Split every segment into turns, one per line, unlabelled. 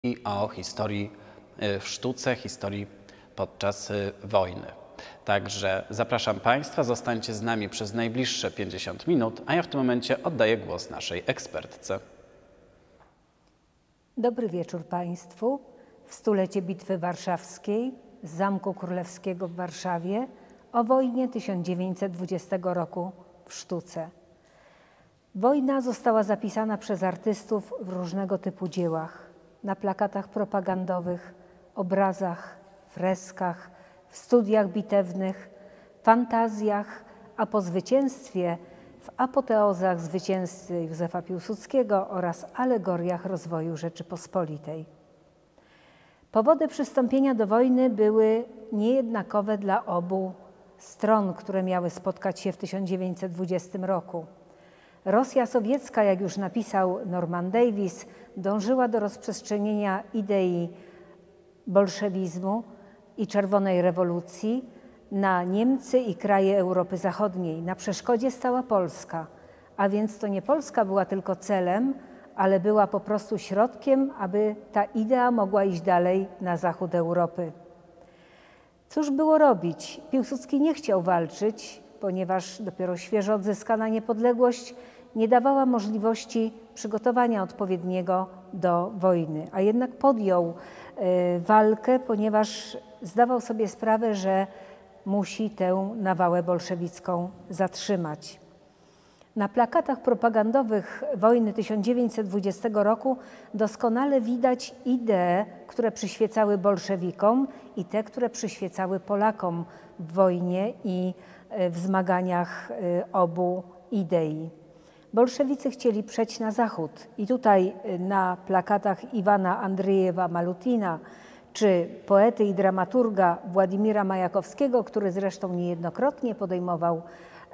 i o historii w sztuce, historii podczas wojny. Także zapraszam Państwa, zostańcie z nami przez najbliższe 50 minut, a ja w tym momencie oddaję głos naszej ekspertce.
Dobry wieczór Państwu. W stulecie Bitwy Warszawskiej z Zamku Królewskiego w Warszawie o wojnie 1920 roku w sztuce. Wojna została zapisana przez artystów w różnego typu dziełach, na plakatach propagandowych, obrazach, freskach, w studiach bitewnych, fantazjach, a po zwycięstwie w apoteozach zwycięzcy Józefa Piłsudskiego oraz alegoriach rozwoju Rzeczypospolitej. Powody przystąpienia do wojny były niejednakowe dla obu stron, które miały spotkać się w 1920 roku. Rosja sowiecka, jak już napisał Norman Davies, dążyła do rozprzestrzenienia idei bolszewizmu i czerwonej rewolucji na Niemcy i kraje Europy Zachodniej. Na przeszkodzie stała Polska, a więc to nie Polska była tylko celem, ale była po prostu środkiem, aby ta idea mogła iść dalej na zachód Europy. Cóż było robić? Piłsudski nie chciał walczyć, ponieważ dopiero świeżo odzyskana niepodległość nie dawała możliwości przygotowania odpowiedniego do wojny, a jednak podjął walkę, ponieważ zdawał sobie sprawę, że musi tę nawałę bolszewicką zatrzymać. Na plakatach propagandowych wojny 1920 roku doskonale widać idee, które przyświecały bolszewikom i te, które przyświecały Polakom w wojnie i w zmaganiach obu idei. Bolszewicy chcieli przejść na zachód i tutaj na plakatach Iwana Andriejewa Malutina czy poety i dramaturga Władimira Majakowskiego, który zresztą niejednokrotnie podejmował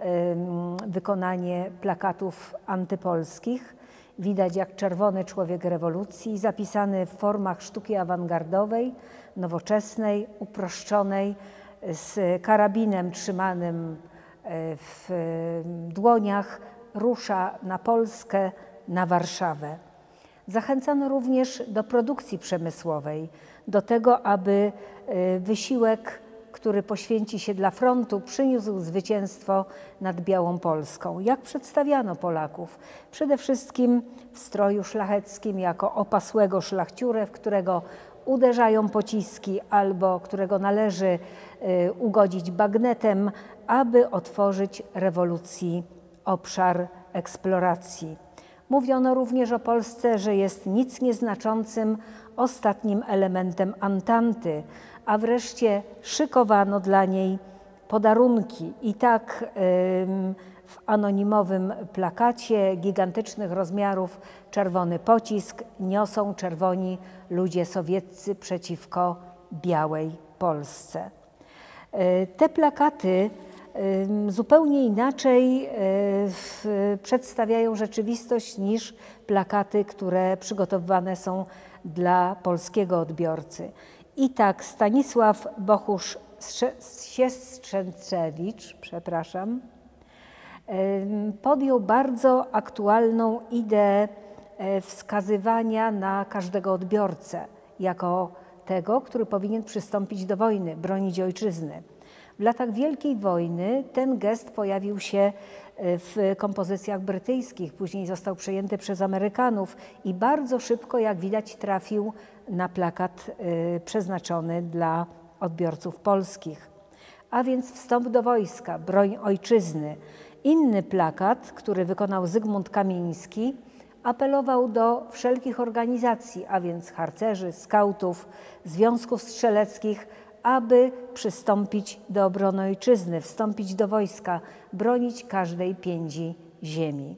wykonanie plakatów antypolskich. Widać jak czerwony człowiek rewolucji, zapisany w formach sztuki awangardowej, nowoczesnej, uproszczonej, z karabinem trzymanym w dłoniach, rusza na Polskę, na Warszawę. Zachęcano również do produkcji przemysłowej, do tego, aby wysiłek, który poświęci się dla frontu, przyniósł zwycięstwo nad Białą Polską. Jak przedstawiano Polaków? Przede wszystkim w stroju szlacheckim, jako opasłego szlachciurę, w którego uderzają pociski albo którego należy ugodzić bagnetem, aby otworzyć rewolucji obszar eksploracji. Mówiono również o Polsce, że jest nic nieznaczącym ostatnim elementem Antanty, a wreszcie szykowano dla niej podarunki. I tak w anonimowym plakacie gigantycznych rozmiarów czerwony pocisk niosą czerwoni ludzie sowieccy przeciwko białej Polsce. Te plakaty zupełnie inaczej przedstawiają rzeczywistość niż plakaty, które przygotowywane są dla polskiego odbiorcy. I tak Stanisław Bohusz-Siestrzencewicz, podjął bardzo aktualną ideę wskazywania na każdego odbiorcę jako tego, który powinien przystąpić do wojny, bronić ojczyzny. W latach Wielkiej Wojny ten gest pojawił się w kompozycjach brytyjskich, później został przejęty przez Amerykanów i bardzo szybko, jak widać, trafił na plakat przeznaczony dla odbiorców polskich. A więc wstąp do wojska, broń ojczyzny. Inny plakat, który wykonał Zygmunt Kamieński, apelował do wszelkich organizacji, a więc harcerzy, skautów, związków strzeleckich, aby przystąpić do obrony ojczyzny, wstąpić do wojska, bronić każdej piędzi ziemi.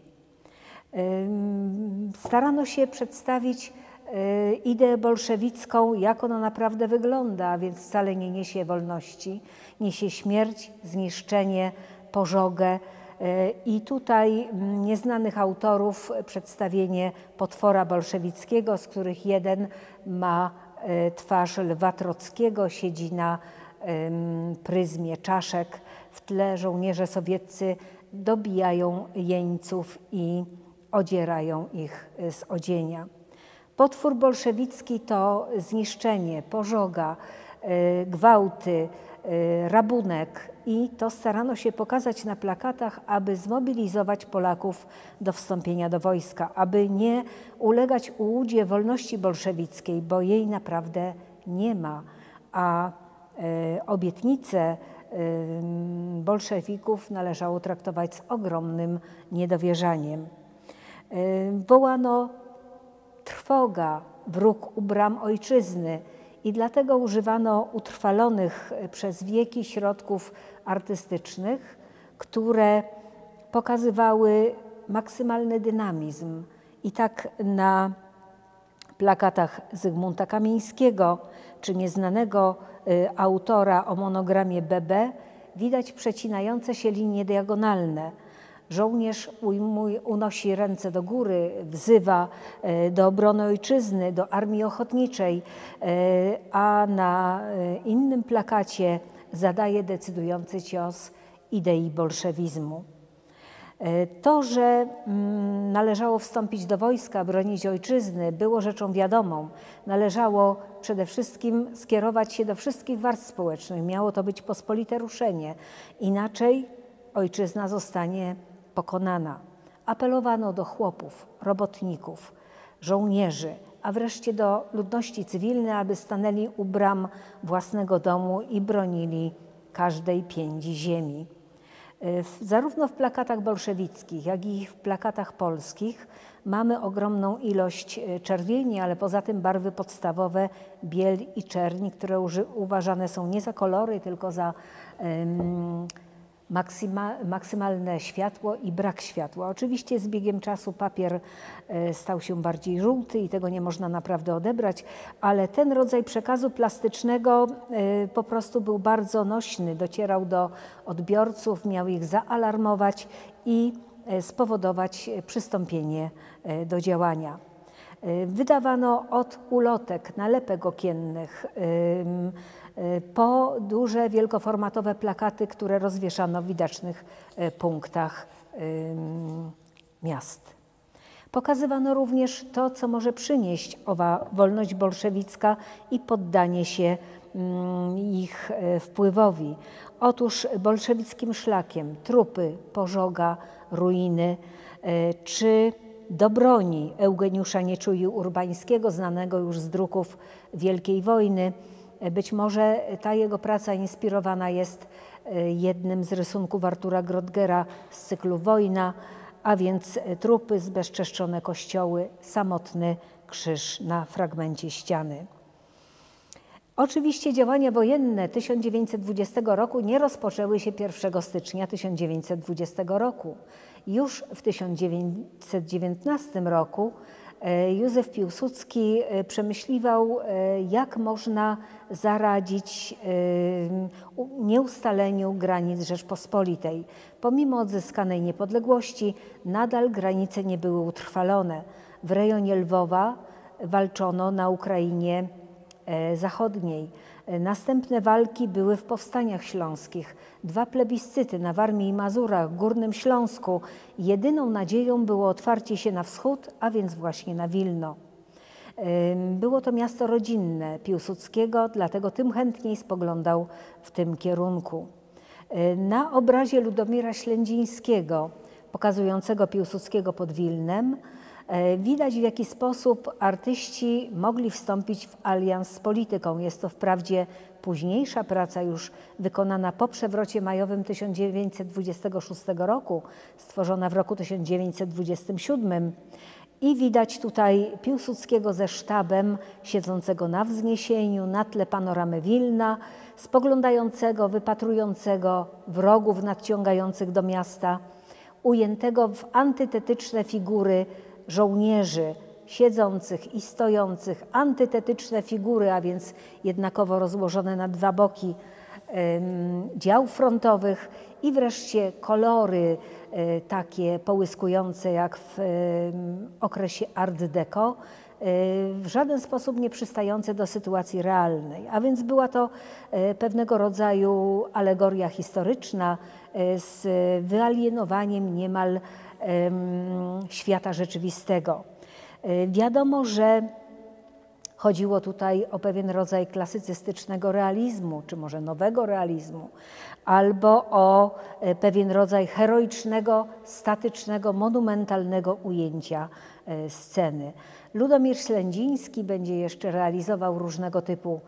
Starano się przedstawić ideę bolszewicką, jak ona naprawdę wygląda, a więc wcale nie niesie wolności, niesie śmierć, zniszczenie, pożogę. I tutaj nieznanych autorów przedstawienie potwora bolszewickiego, z których jeden ma twarz Lwa Trockiego, siedzi na pryzmie czaszek. W tle żołnierze sowieccy dobijają jeńców i odzierają ich z odzienia. Potwór bolszewicki to zniszczenie, pożoga, gwałty, rabunek i to starano się pokazać na plakatach, aby zmobilizować Polaków do wstąpienia do wojska, aby nie ulegać ułudzie wolności bolszewickiej, bo jej naprawdę nie ma, a obietnice bolszewików należało traktować z ogromnym niedowierzaniem. Wołano: trwoga, wróg u bram ojczyzny, i dlatego używano utrwalonych przez wieki środków artystycznych, które pokazywały maksymalny dynamizm. I tak na plakatach Zygmunta Kamińskiego czy nieznanego autora o monogramie BB widać przecinające się linie diagonalne. Żołnierz unosi ręce do góry, wzywa do obrony ojczyzny, do armii ochotniczej, a na innym plakacie zadaje decydujący cios idei bolszewizmu. To, że należało wstąpić do wojska, bronić ojczyzny, było rzeczą wiadomą. Należało przede wszystkim skierować się do wszystkich warstw społecznych. Miało to być pospolite ruszenie. Inaczej ojczyzna zostanie pokonana. Apelowano do chłopów, robotników, żołnierzy, a wreszcie do ludności cywilnej, aby stanęli u bram własnego domu i bronili każdej piędzi ziemi. Zarówno w plakatach bolszewickich, jak i w plakatach polskich mamy ogromną ilość czerwieni, ale poza tym barwy podstawowe biel i czerń, które uważane są nie za kolory, tylko za maksymalne światło i brak światła. Oczywiście z biegiem czasu papier stał się bardziej żółty i tego nie można naprawdę odebrać, ale ten rodzaj przekazu plastycznego po prostu był bardzo nośny, docierał do odbiorców, miał ich zaalarmować i spowodować przystąpienie do działania. Wydawano od ulotek, nalepek okiennych, po duże, wielkoformatowe plakaty, które rozwieszano w widocznych punktach miast. Pokazywano również to, co może przynieść owa wolność bolszewicka i poddanie się ich wpływowi. Otóż bolszewickim szlakiem trupy, pożoga, ruiny czy do broni Eugeniusza Nieczui-Urbańskiego, znanego już z druków Wielkiej Wojny. Być może ta jego praca inspirowana jest jednym z rysunków Artura Grottgera z cyklu Wojna, a więc trupy, zbezczeszczone kościoły, samotny krzyż na fragmencie ściany. Oczywiście działania wojenne 1920 roku nie rozpoczęły się 1 stycznia 1920 roku. Już w 1919 roku Józef Piłsudski przemyśliwał, jak można zaradzić nieustaleniu granic Rzeczpospolitej. Pomimo odzyskanej niepodległości nadal granice nie były utrwalone. W rejonie Lwowa walczono na Ukrainie Zachodniej. Następne walki były w powstaniach śląskich. 2 plebiscyty na Warmii i Mazurach, w Górnym Śląsku. Jedyną nadzieją było otwarcie się na wschód, a więc właśnie na Wilno. Było to miasto rodzinne Piłsudskiego, dlatego tym chętniej spoglądał w tym kierunku. Na obrazie Ludomira Ślędzińskiego, pokazującego Piłsudskiego pod Wilnem, widać, w jaki sposób artyści mogli wstąpić w alians z polityką. Jest to wprawdzie późniejsza praca, już wykonana po przewrocie majowym 1926 roku, stworzona w roku 1927. I widać tutaj Piłsudskiego ze sztabem, siedzącego na wzniesieniu, na tle panoramy Wilna, spoglądającego, wypatrującego wrogów nadciągających do miasta, ujętego w antytetyczne figury żołnierzy siedzących i stojących, antytetyczne figury, a więc jednakowo rozłożone na 2 boki dział frontowych i wreszcie kolory takie połyskujące jak w okresie Art Deco, w żaden sposób nie przystające do sytuacji realnej. A więc była to pewnego rodzaju alegoria historyczna z wyalienowaniem niemal świata rzeczywistego. Wiadomo, że Chodziło tutaj o pewien rodzaj klasycystycznego realizmu, czy może nowego realizmu, albo o pewien rodzaj heroicznego, statycznego, monumentalnego ujęcia sceny. Ludomir Ślędziński będzie jeszcze realizował różnego typu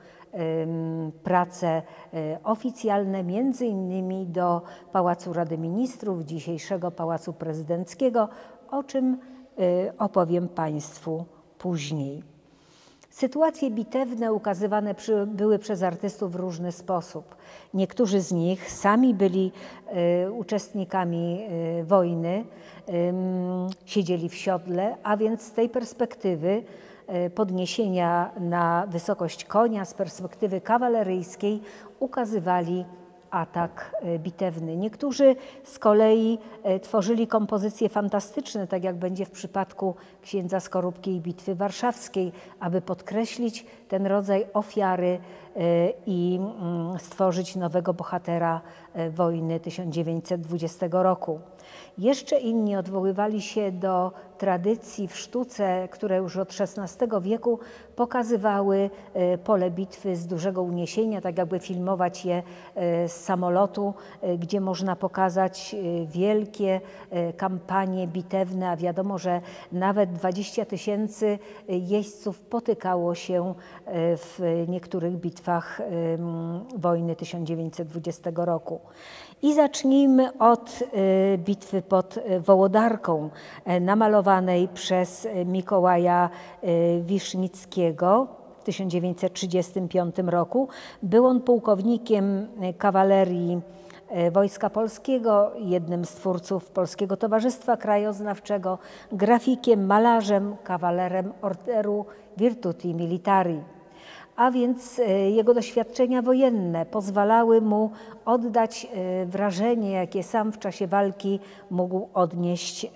prace oficjalne, między innymi do Pałacu Rady Ministrów, dzisiejszego Pałacu Prezydenckiego, o czym opowiem Państwu później. Sytuacje bitewne ukazywane były przez artystów w różny sposób. Niektórzy z nich sami byli uczestnikami wojny, siedzieli w siodle, a więc z tej perspektywy podniesienia na wysokość konia, z perspektywy kawaleryjskiej ukazywali atak bitewny. Niektórzy z kolei tworzyli kompozycje fantastyczne, tak jak będzie w przypadku księdza Skorupki i Bitwy Warszawskiej, aby podkreślić ten rodzaj ofiary i stworzyć nowego bohatera wojny 1920 roku. Jeszcze inni odwoływali się do tradycji w sztuce, które już od XVI wieku pokazywały pole bitwy z dużego uniesienia, tak jakby filmować je z samolotu, gdzie można pokazać wielkie kampanie bitewne, a wiadomo, że nawet 20 000 jeźdźców potykało się w niektórych bitwach wojny 1920 roku. I zacznijmy od bitwy pod Wołodarką, namalowanej przez Mikołaja Wisznickiego w 1935 roku. Był on pułkownikiem kawalerii Wojska Polskiego, jednym z twórców Polskiego Towarzystwa Krajoznawczego, grafikiem, malarzem, kawalerem Orderu Virtuti Militari. A więc jego doświadczenia wojenne pozwalały mu oddać wrażenie, jakie sam w czasie walki mógł odnieść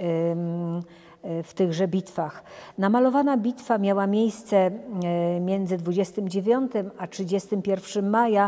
w tychże bitwach. Namalowana bitwa miała miejsce między 29 a 31 maja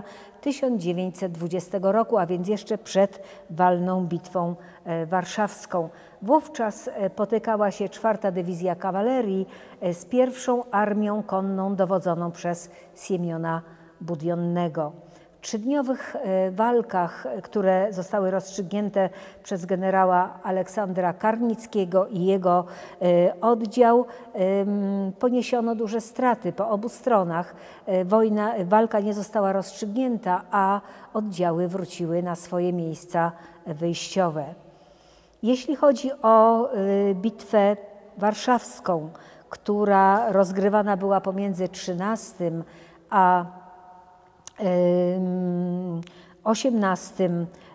1920 roku, a więc jeszcze przed walną bitwą warszawską. Wówczas potykała się 4. Dywizja Kawalerii z 1. Armią Konną dowodzoną przez Siemiona Budionnego. W trzydniowych walkach, które zostały rozstrzygnięte przez generała Aleksandra Karnickiego i jego oddział, poniesiono duże straty po obu stronach. Walka nie została rozstrzygnięta, a oddziały wróciły na swoje miejsca wyjściowe. Jeśli chodzi o bitwę warszawską, która rozgrywana była pomiędzy 13 a 18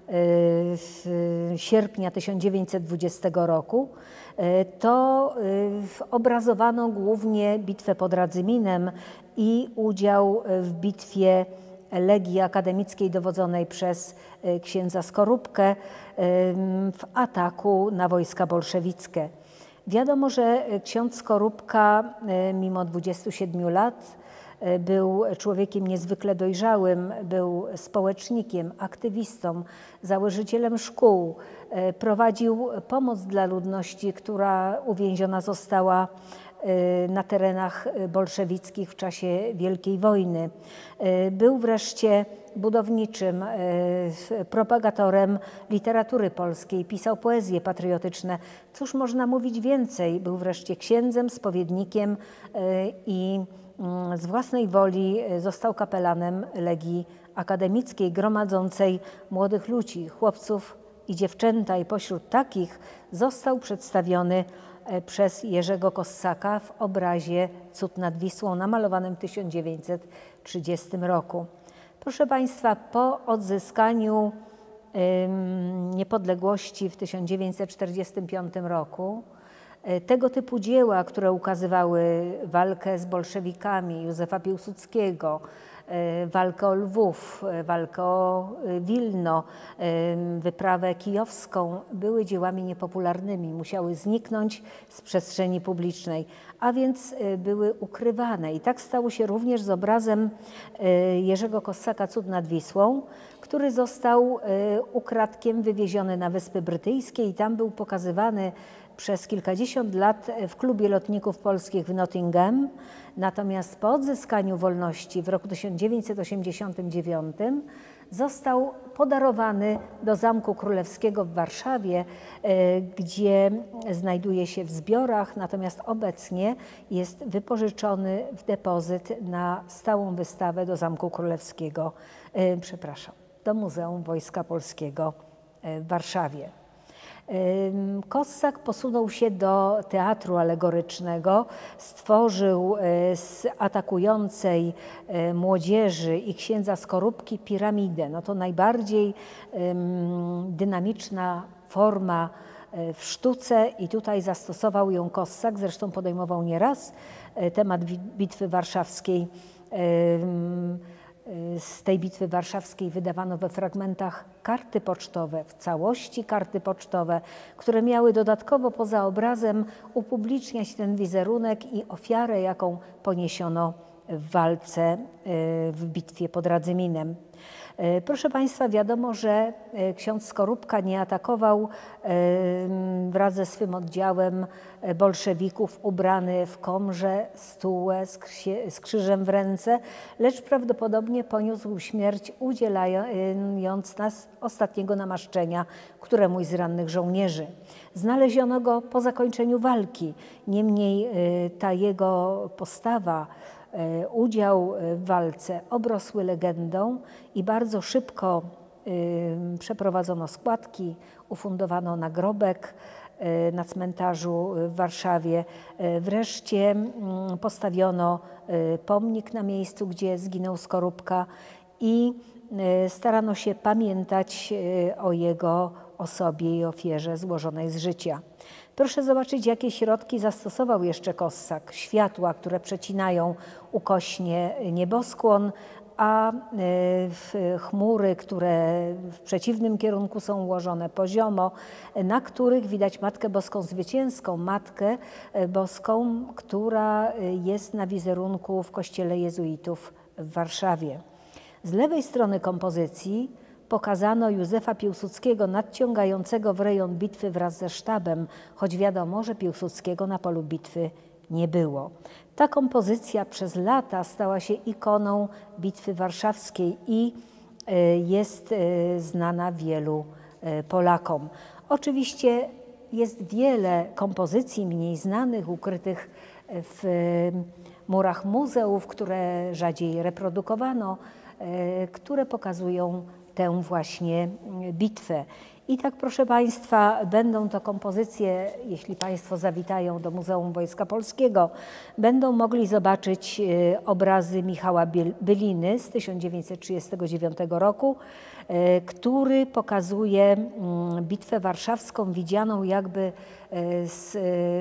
sierpnia 1920 roku, to obrazowano głównie bitwę pod Radzyminem i udział w bitwie Legii Akademickiej dowodzonej przez księdza Skorupkę w ataku na wojska bolszewickie. Wiadomo, że ksiądz Skorupka mimo 27 lat był człowiekiem niezwykle dojrzałym, był społecznikiem, aktywistą, założycielem szkół. Prowadził pomoc dla ludności, która uwięziona została na terenach bolszewickich w czasie Wielkiej Wojny. Był wreszcie budowniczym, propagatorem literatury polskiej, pisał poezje patriotyczne. Cóż można mówić więcej? Był wreszcie księdzem, spowiednikiem i z własnej woli został kapelanem Legii Akademickiej, gromadzącej młodych ludzi, chłopców i dziewczęta, i pośród takich został przedstawiony przez Jerzego Kossaka w obrazie Cud nad Wisłą, namalowanym w 1930 roku. Proszę Państwa, po odzyskaniu niepodległości w 1945 roku tego typu dzieła, które ukazywały walkę z bolszewikami Józefa Piłsudskiego, walkę o Lwów, walkę o Wilno, wyprawę kijowską, były dziełami niepopularnymi, musiały zniknąć z przestrzeni publicznej, a więc były ukrywane. I tak stało się również z obrazem Jerzego Kossaka Cud nad Wisłą, który został ukradkiem wywieziony na Wyspy Brytyjskie i tam był pokazywany przez kilkadziesiąt lat w Klubie Lotników Polskich w Nottingham, natomiast po odzyskaniu wolności w roku 1989 został podarowany do Zamku Królewskiego w Warszawie, gdzie znajduje się w zbiorach, natomiast obecnie jest wypożyczony w depozyt na stałą wystawę do Zamku Królewskiego, do Muzeum Wojska Polskiego w Warszawie. Kossak posunął się do teatru alegorycznego, stworzył z atakującej młodzieży i księdza Skorupki piramidę. No to najbardziej dynamiczna forma w sztuce i tutaj zastosował ją Kossak, zresztą podejmował nieraz temat Bitwy Warszawskiej. Z tej Bitwy Warszawskiej wydawano we fragmentach karty pocztowe, w całości karty pocztowe, które miały dodatkowo poza obrazem upubliczniać ten wizerunek i ofiarę, jaką poniesiono w walce w bitwie pod Radzyminem. Proszę Państwa, wiadomo, że ksiądz Skorupka nie atakował wraz ze swym oddziałem bolszewików ubrany w komrze, stułę z krzyżem w ręce, lecz prawdopodobnie poniósł śmierć, udzielając nas ostatniego namaszczenia któremuś z rannych żołnierzy. Znaleziono go po zakończeniu walki, niemniej ta jego postawa, udział w walce obrosły legendą i bardzo szybko przeprowadzono składki, ufundowano nagrobek na cmentarzu w Warszawie. Wreszcie postawiono pomnik na miejscu, gdzie zginął Skorupka i starano się pamiętać o jego osobie i ofierze złożonej z życia. Proszę zobaczyć, jakie środki zastosował jeszcze Kossak. Światła, które przecinają ukośnie nieboskłon, a chmury, które w przeciwnym kierunku są ułożone poziomo, na których widać Matkę Boską Zwycięską, Matkę Boską, która jest na wizerunku w kościele jezuitów w Warszawie. Z lewej strony kompozycji pokazano Józefa Piłsudskiego nadciągającego w rejon bitwy wraz ze sztabem, choć wiadomo, że Piłsudskiego na polu bitwy nie było. Ta kompozycja przez lata stała się ikoną Bitwy Warszawskiej i jest znana wielu Polakom. Oczywiście jest wiele kompozycji mniej znanych, ukrytych w murach muzeów, które rzadziej reprodukowano, które pokazują tę właśnie bitwę. I tak, proszę Państwa, będą to kompozycje, jeśli Państwo zawitają do Muzeum Wojska Polskiego, będą mogli zobaczyć obrazy Michała Byliny z 1939 roku, który pokazuje Bitwę Warszawską widzianą jakby z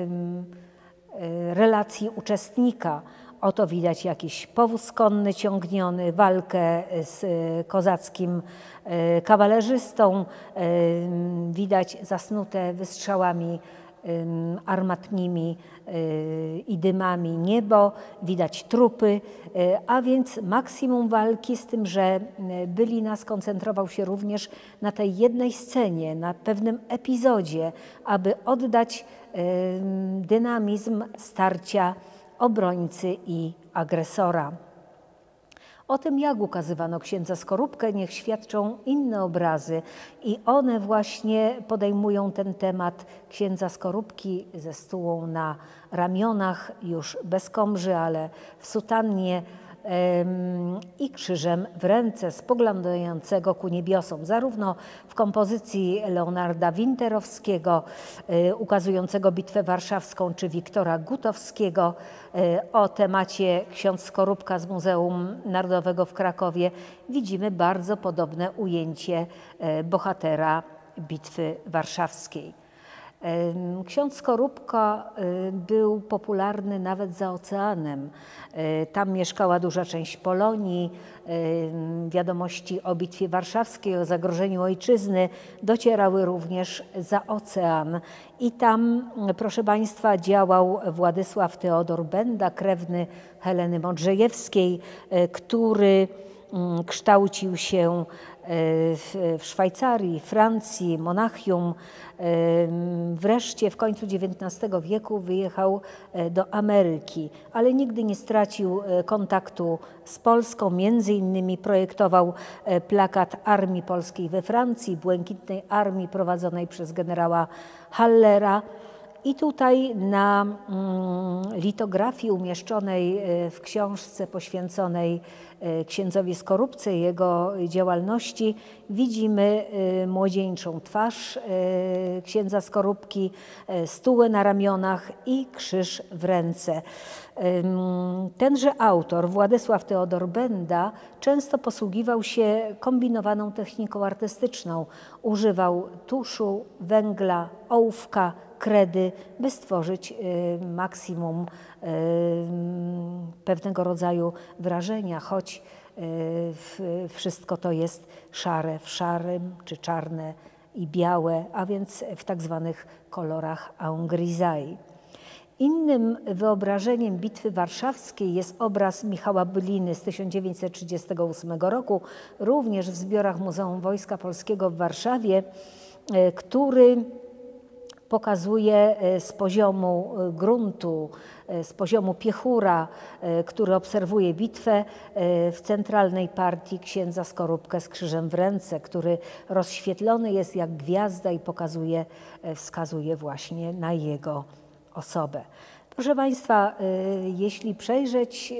relacji uczestnika. Oto widać jakiś powóz konny ciągniony, walkę z kozackim kawalerzystą, widać zasnute wystrzałami armatnimi i dymami niebo, widać trupy, a więc maksimum walki, z tym, że Bylina skoncentrował się również na tej jednej scenie, na pewnym epizodzie, aby oddać dynamizm starcia obrońcy i agresora. O tym, jak ukazywano księdza Skorupkę, niech świadczą inne obrazy i one właśnie podejmują ten temat księdza Skorupki ze stułą na ramionach, już bez komrzy, ale w sutannie i krzyżem w ręce, spoglądającego ku niebiosom. Zarówno w kompozycji Leonarda Winterowskiego ukazującego Bitwę Warszawską, czy Wiktora Gutowskiego o temacie ksiądz Skorupka z Muzeum Narodowego w Krakowie widzimy bardzo podobne ujęcie bohatera Bitwy Warszawskiej. Ksiądz Skorupka był popularny nawet za oceanem. Tam mieszkała duża część Polonii. Wiadomości o Bitwie Warszawskiej, o zagrożeniu ojczyzny docierały również za ocean. I tam, proszę Państwa, działał Władysław Teodor Benda, krewny Heleny Modrzejewskiej, który kształcił się w Szwajcarii, Francji, Monachium. Wreszcie w końcu XIX wieku wyjechał do Ameryki, ale nigdy nie stracił kontaktu z Polską. Między innymi projektował plakat Armii Polskiej we Francji, Błękitnej Armii prowadzonej przez generała Hallera. I tutaj na litografii umieszczonej w książce poświęconej księdzowi Skorupce i jego działalności widzimy młodzieńczą twarz księdza Skorupki, stułę na ramionach i krzyż w ręce. Tenże autor, Władysław Teodor Benda, często posługiwał się kombinowaną techniką artystyczną. Używał tuszu, węgla, ołówka, kredy, by stworzyć maksimum pewnego rodzaju wrażenia, choć wszystko to jest szare w szarym, czy czarne i białe, a więc w tak zwanych kolorach en grisaille. Innym wyobrażeniem Bitwy Warszawskiej jest obraz Michała Byliny z 1938 roku, również w zbiorach Muzeum Wojska Polskiego w Warszawie, który pokazuje z poziomu gruntu, z poziomu piechura, który obserwuje bitwę, w centralnej partii księdza Skorupkę z krzyżem w ręce, który rozświetlony jest jak gwiazda i wskazuje właśnie na jego osobę. Proszę Państwa, jeśli przejrzeć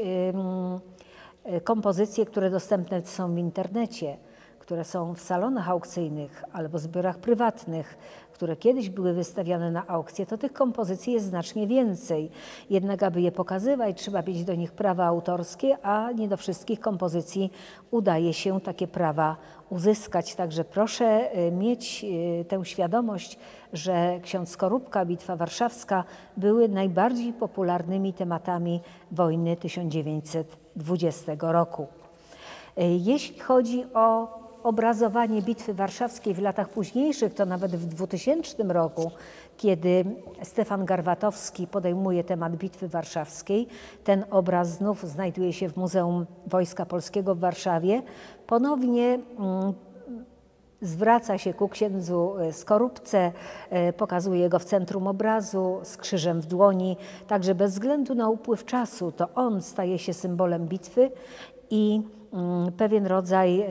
kompozycje, które dostępne są w internecie, które są w salonach aukcyjnych albo zbiorach prywatnych, które kiedyś były wystawiane na aukcje, to tych kompozycji jest znacznie więcej. Jednak aby je pokazywać, trzeba mieć do nich prawa autorskie, a nie do wszystkich kompozycji udaje się takie prawa uzyskać. Także proszę mieć tę świadomość, że ksiądz Skorupka, Bitwa Warszawska były najbardziej popularnymi tematami wojny 1920 roku. Jeśli chodzi o obrazowanie Bitwy Warszawskiej w latach późniejszych, to nawet w 2000 roku, kiedy Stefan Garwatowski podejmuje temat Bitwy Warszawskiej, ten obraz znów znajduje się w Muzeum Wojska Polskiego w Warszawie, ponownie zwraca się ku księdzu Skorupce, pokazuje go w centrum obrazu z krzyżem w dłoni, także bez względu na upływ czasu to on staje się symbolem bitwy i pewien rodzaj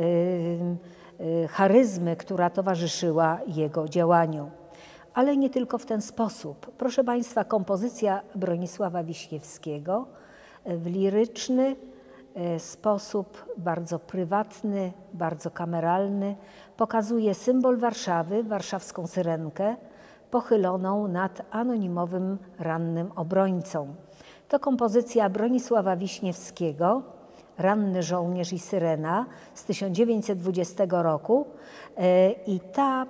charyzmy, która towarzyszyła jego działaniu. Ale nie tylko w ten sposób. Proszę Państwa, kompozycja Bronisława Wiśniewskiego w liryczny sposób, bardzo prywatny, bardzo kameralny, pokazuje symbol Warszawy, warszawską syrenkę, pochyloną nad anonimowym rannym obrońcą. To kompozycja Bronisława Wiśniewskiego, Ranny żołnierz i syrena z 1920 roku i ta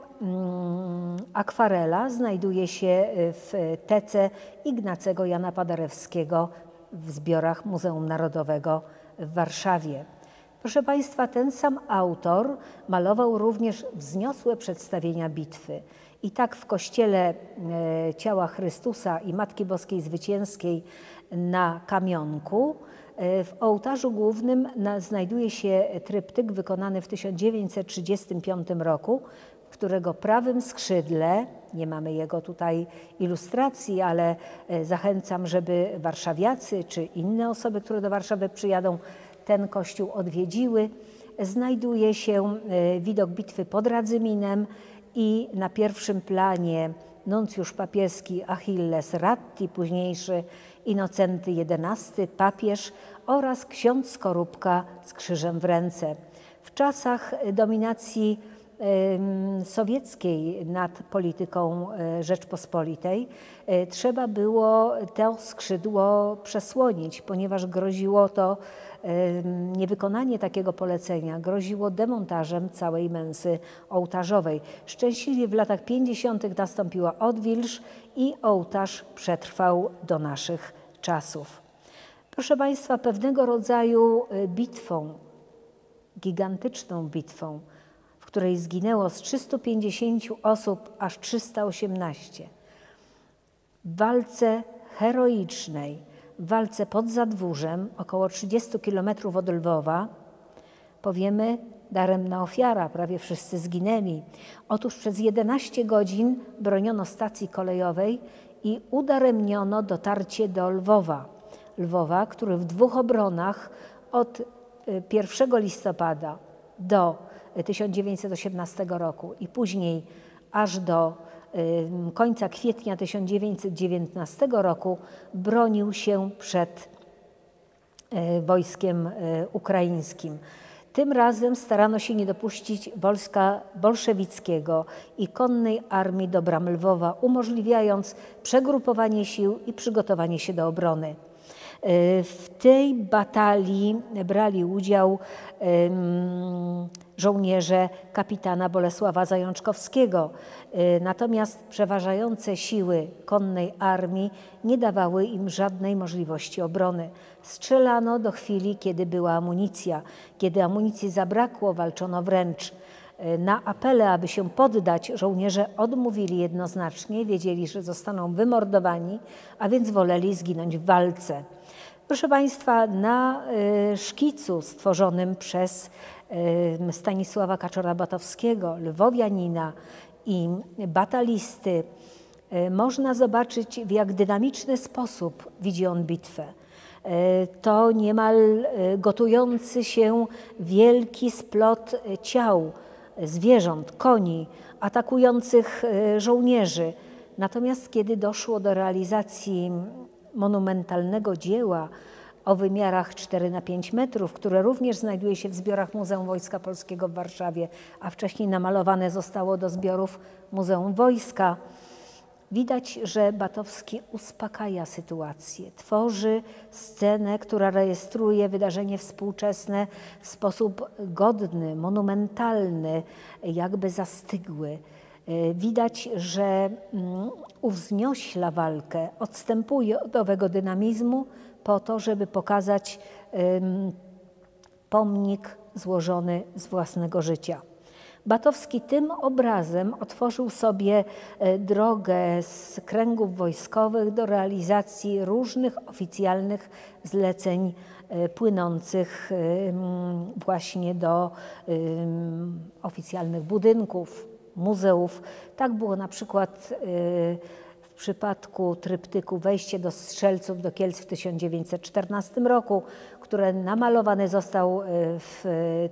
akwarela znajduje się w tece Ignacego Jana Paderewskiego w zbiorach Muzeum Narodowego w Warszawie. Proszę Państwa, ten sam autor malował również wzniosłe przedstawienia bitwy. I tak w kościele Ciała Chrystusa i Matki Boskiej Zwycięskiej na Kamionku w ołtarzu głównym znajduje się tryptyk wykonany w 1935 roku, w którego prawym skrzydle, nie mamy jego tutaj ilustracji, ale zachęcam, żeby warszawiacy czy inne osoby, które do Warszawy przyjadą, ten kościół odwiedziły, znajduje się widok bitwy pod Radzyminem i na pierwszym planie nuncjusz papieski Achilles Ratti, późniejszy Innocenty XI, papież oraz ksiądz Skorupka z krzyżem w ręce. W czasach dominacji sowieckiej nad polityką Rzeczpospolitej trzeba było to skrzydło przesłonić, ponieważ groziło to niewykonanie takiego polecenia, groziło demontażem całej męsy ołtarzowej. Szczęśliwie w latach 50. nastąpiła odwilż i ołtarz przetrwał do naszych czasów. Proszę Państwa, pewnego rodzaju bitwą, gigantyczną bitwą, w której zginęło z 350 osób aż 318. W walce heroicznej, w walce pod Zadwórzem, około 30 kilometrów od Lwowa, Powiemy, daremna ofiara, prawie wszyscy zginęli. Otóż przez 11 godzin broniono stacji kolejowej i udaremniono dotarcie do Lwowa. Lwowa, który w 2 obronach od 1 listopada do 1918 roku i później aż do końca kwietnia 1919 roku bronił się przed wojskiem ukraińskim. Tym razem starano się nie dopuścić wojska bolszewickiego i konnej armii do bram Lwowa, umożliwiając przegrupowanie sił i przygotowanie się do obrony. W tej batalii brali udział żołnierze kapitana Bolesława Zajączkowskiego. Natomiast przeważające siły konnej armii nie dawały im żadnej możliwości obrony. Strzelano do chwili, kiedy była amunicja. Kiedy amunicji zabrakło, walczono wręcz. Na apele, aby się poddać, żołnierze odmówili jednoznacznie, wiedzieli, że zostaną wymordowani, a więc woleli zginąć w walce. Proszę Państwa, na szkicu stworzonym przez Stanisława Kaczora-Batowskiego, lwowianina i batalisty, można zobaczyć, w jak dynamiczny sposób widzi on bitwę. To niemal gotujący się wielki splot ciał, zwierząt, koni, atakujących żołnierzy. Natomiast kiedy doszło do realizacji monumentalnego dzieła o wymiarach 4×5 metrów, które również znajduje się w zbiorach Muzeum Wojska Polskiego w Warszawie, a wcześniej namalowane zostało do zbiorów Muzeum Wojska, widać, że Batowski uspokaja sytuację, tworzy scenę, która rejestruje wydarzenie współczesne w sposób godny, monumentalny, jakby zastygły. Widać, że uwzniośla walkę, odstępuje od owego dynamizmu po to, żeby pokazać pomnik złożony z własnego życia. Batowski tym obrazem otworzył sobie drogę z kręgów wojskowych do realizacji różnych oficjalnych zleceń płynących właśnie do oficjalnych budynków, muzeów. Tak było na przykład w przypadku tryptyku Wejście do Strzelców do Kielc w 1914 roku, które namalowany został w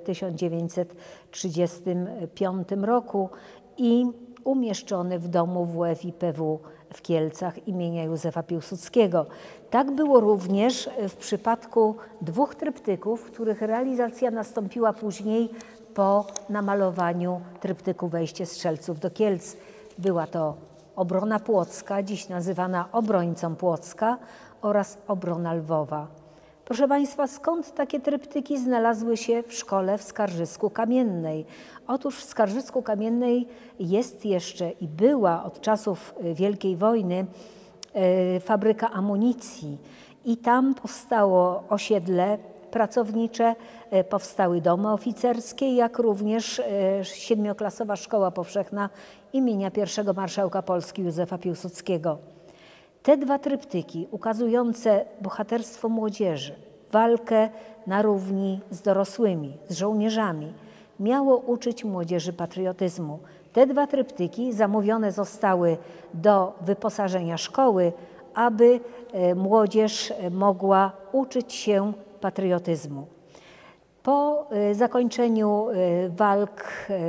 1935 roku i umieszczony w domu WF-IPW w Kielcach imienia Józefa Piłsudskiego. Tak było również w przypadku 2 tryptyków, których realizacja nastąpiła później po namalowaniu tryptyku Wejście Strzelców do Kielc. Była to obrona płocka, dziś nazywana obrońcą Płocka, oraz obrona Lwowa. Proszę Państwa, skąd takie tryptyki znalazły się w szkole w Skarżysku-Kamiennej? Otóż w Skarżysku-Kamiennej jest jeszcze i była od czasów Wielkiej Wojny fabryka amunicji i tam powstało osiedle pracownicze, powstały domy oficerskie, jak również 7-klasowa szkoła powszechna imienia pierwszego marszałka Polski Józefa Piłsudskiego. Te 2 tryptyki ukazujące bohaterstwo młodzieży, walkę na równi z dorosłymi, z żołnierzami, miało uczyć młodzieży patriotyzmu. Te 2 tryptyki zamówione zostały do wyposażenia szkoły, aby młodzież mogła uczyć się patriotyzmu. Po zakończeniu walk,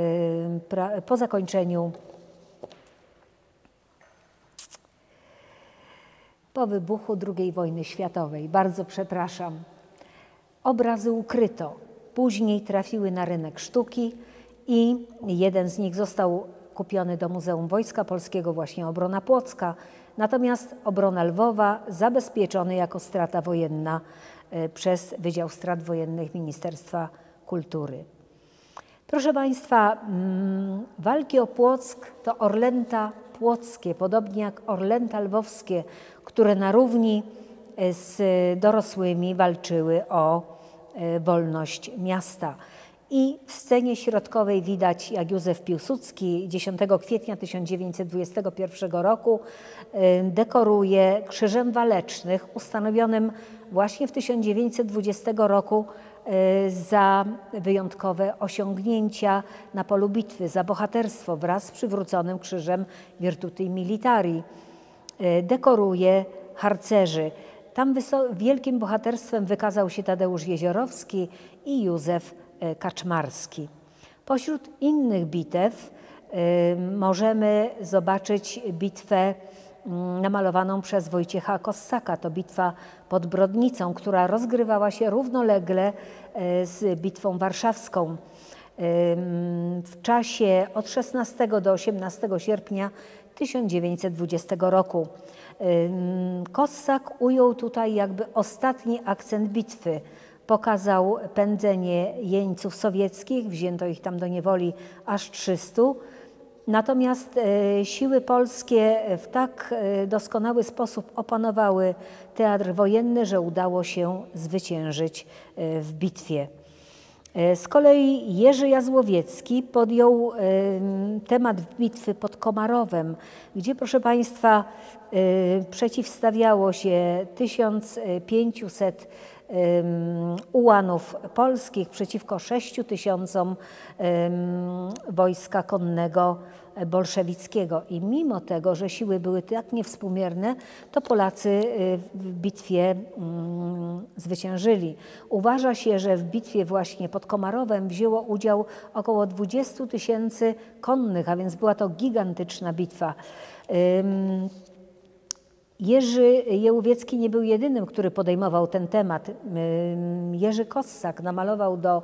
po wybuchu II wojny światowej, bardzo przepraszam, obrazy ukryto. Później trafiły na rynek sztuki i jeden z nich został kupiony do Muzeum Wojska Polskiego, właśnie obrona Płocka, natomiast obrona Lwowa zabezpieczony jako strata wojenna przez Wydział Strat Wojennych Ministerstwa Kultury. Proszę Państwa, walki o Płock to orlęta płockie, podobnie jak orlęta lwowskie, które na równi z dorosłymi walczyły o wolność miasta. I w scenie środkowej widać, jak Józef Piłsudski 10 kwietnia 1921 roku dekoruje Krzyżem Walecznych ustanowionym właśnie w 1920 roku za wyjątkowe osiągnięcia na polu bitwy, za bohaterstwo wraz z przywróconym krzyżem Virtuti Militari. Dekoruje harcerzy. Tam wielkim bohaterstwem wykazał się Tadeusz Jeziorowski i Józef Kaczmarski. Pośród innych bitew możemy zobaczyć bitwę namalowaną przez Wojciecha Kossaka. To bitwa pod Brodnicą, która rozgrywała się równolegle z bitwą warszawską w czasie od 16 do 18 sierpnia 1920 roku. Kossak ujął tutaj jakby ostatni akcent bitwy. Pokazał pędzenie jeńców sowieckich, wzięto ich tam do niewoli aż 300. Natomiast siły polskie w tak doskonały sposób opanowały teatr wojenny, że udało się zwyciężyć w bitwie. Z kolei Jerzy Jazłowiecki podjął temat bitwy pod Komarowem, gdzie, proszę Państwa, przeciwstawiało się 1500 ułanów polskich przeciwko 6000 wojska konnego bolszewickiego. I mimo tego, że siły były tak niewspółmierne, to Polacy w bitwie zwyciężyli. Uważa się, że w bitwie właśnie pod Komarowem wzięło udział około 20 000 konnych, a więc była to gigantyczna bitwa. Jerzy Jełowiecki nie był jedynym, który podejmował ten temat. Jerzy Kossak namalował do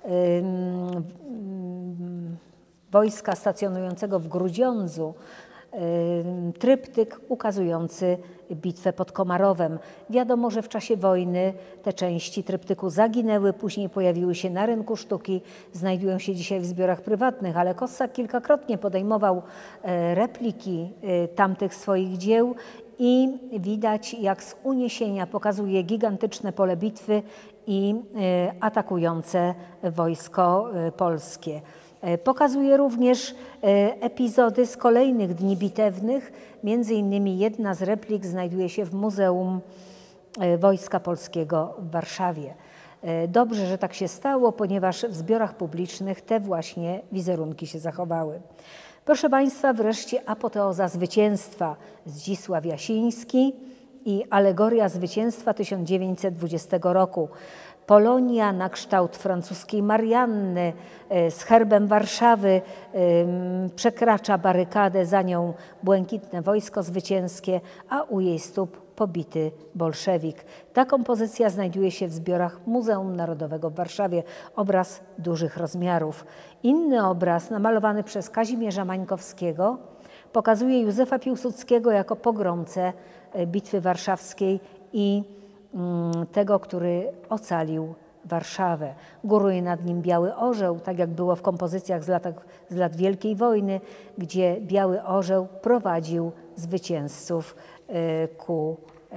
wojska stacjonującego w Grudziądzu tryptyk ukazujący bitwę pod Komarowem. Wiadomo, że w czasie wojny te części tryptyku zaginęły, później pojawiły się na rynku sztuki, znajdują się dzisiaj w zbiorach prywatnych, ale Kossak kilkakrotnie podejmował repliki tamtych swoich dzieł i widać, jak z uniesienia pokazuje gigantyczne pole bitwy i atakujące wojsko polskie. Pokazuje również epizody z kolejnych dni bitewnych. Między innymi jedna z replik znajduje się w Muzeum Wojska Polskiego w Warszawie. Dobrze, że tak się stało, ponieważ w zbiorach publicznych te właśnie wizerunki się zachowały. Proszę Państwa, wreszcie apoteoza zwycięstwa. Zdzisław Jasiński i alegoria zwycięstwa 1920 roku. Polonia na kształt francuskiej Marianny z herbem Warszawy przekracza barykadę, za nią błękitne wojsko zwycięskie, a u jej stóp pobity bolszewik. Ta kompozycja znajduje się w zbiorach Muzeum Narodowego w Warszawie. Obraz dużych rozmiarów. Inny obraz, namalowany przez Kazimierza Mańkowskiego, pokazuje Józefa Piłsudskiego jako pogromcę Bitwy Warszawskiej i tego, który ocalił Warszawę. Góruje nad nim biały orzeł, tak jak było w kompozycjach z lat Wielkiej Wojny, gdzie biały orzeł prowadził zwycięzców ku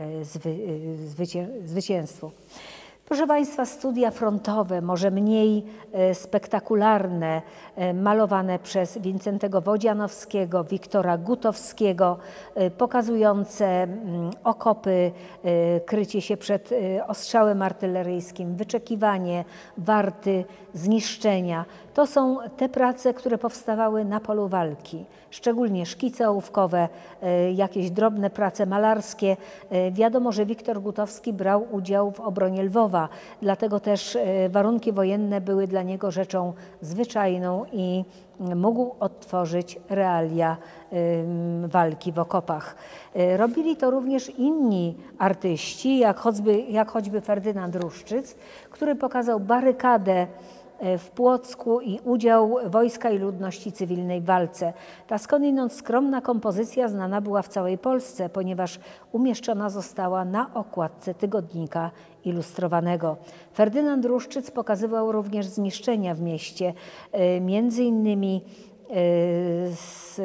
zwycięstwu. Proszę Państwa, studia frontowe, może mniej spektakularne, malowane przez Wincentego Wodzianowskiego, Wiktora Gutowskiego, pokazujące okopy, krycie się przed ostrzałem artyleryjskim, wyczekiwanie, warty, zniszczenia. To są te prace, które powstawały na polu walki, szczególnie szkice ołówkowe, jakieś drobne prace malarskie. Wiadomo, że Wiktor Gutowski brał udział w obronie Lwowa, dlatego też warunki wojenne były dla niego rzeczą zwyczajną i mógł odtworzyć realia walki w okopach. Robili to również inni artyści, jak choćby Ferdynand Ruszczyc, który pokazał barykadę w Płocku i udział wojska i ludności cywilnej w walce. Ta skądinąd skromna kompozycja znana była w całej Polsce, ponieważ umieszczona została na okładce tygodnika ilustrowanego. Ferdynand Ruszczyc pokazywał również zniszczenia w mieście, między innymi z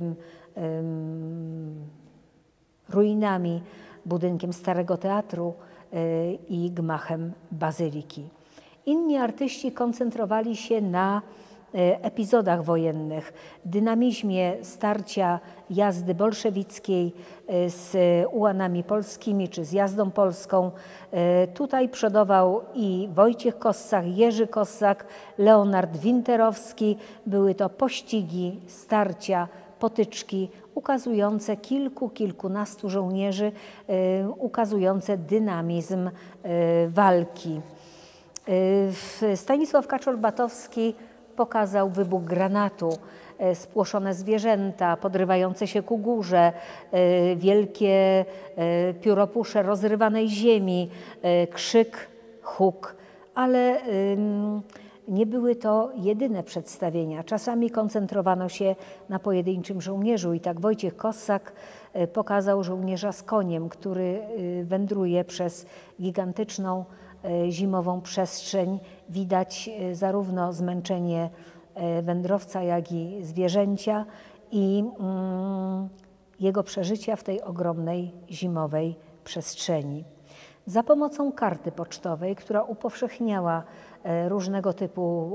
ruinami, budynkiem Starego Teatru i gmachem Bazyliki. Inni artyści koncentrowali się na epizodach wojennych, dynamizmie starcia jazdy bolszewickiej z ułanami polskimi czy z jazdą polską. Tutaj przodował i Wojciech Kossak, Jerzy Kossak, Leonard Winterowski. Były to pościgi, starcia, potyczki ukazujące kilkunastu żołnierzy, ukazujące dynamizm walki. Stanisław Kaczor-Batowski pokazał wybuch granatu, spłoszone zwierzęta podrywające się ku górze, wielkie pióropusze rozrywanej ziemi, krzyk, huk, ale nie były to jedyne przedstawienia. Czasami koncentrowano się na pojedynczym żołnierzu i tak Wojciech Kossak pokazał żołnierza z koniem, który wędruje przez gigantyczną zimową przestrzeń. Widać zarówno zmęczenie wędrowca, jak i zwierzęcia i jego przeżycia w tej ogromnej zimowej przestrzeni. Za pomocą karty pocztowej, która upowszechniała różnego typu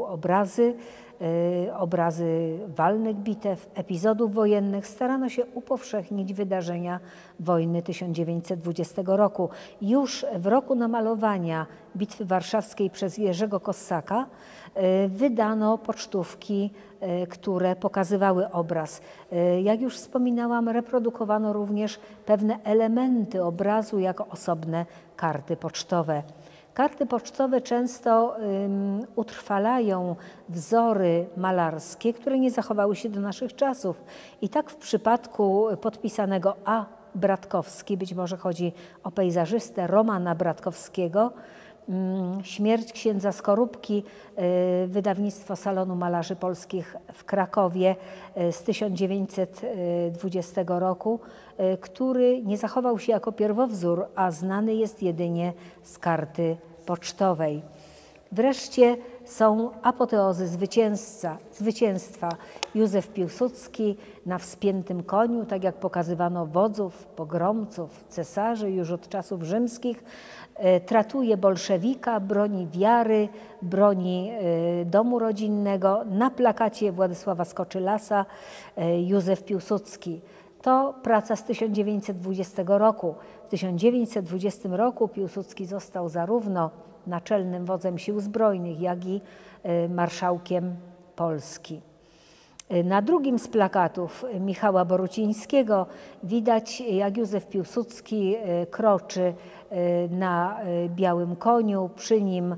obrazy walnych bitew, epizodów wojennych, starano się upowszechnić wydarzenia wojny 1920 roku. Już w roku namalowania Bitwy Warszawskiej przez Jerzego Kossaka wydano pocztówki, które pokazywały obraz. Jak już wspominałam, reprodukowano również pewne elementy obrazu jako osobne karty pocztowe. Karty pocztowe często utrwalają wzory malarskie, które nie zachowały się do naszych czasów. I tak w przypadku podpisanego A. Bratkowski, być może chodzi o pejzażystę Romana Bratkowskiego, Śmierć księdza Skorupki, wydawnictwo Salonu Malarzy Polskich w Krakowie z 1920 roku, który nie zachował się jako pierwowzór, a znany jest jedynie z karty pocztowej. Wreszcie są apoteozy zwycięstwa. Józef Piłsudski na wspiętym koniu, tak jak pokazywano wodzów, pogromców, cesarzy już od czasów rzymskich, tratuje bolszewika, broni wiary, broni domu rodzinnego. Na plakacie Władysława Skoczylasa Józef Piłsudski. To praca z 1920 roku. W 1920 roku Piłsudski został zarówno naczelnym wodzem sił zbrojnych, jak i marszałkiem Polski. Na drugim z plakatów Michała Borucińskiego widać, jak Józef Piłsudski kroczy na białym koniu, przy nim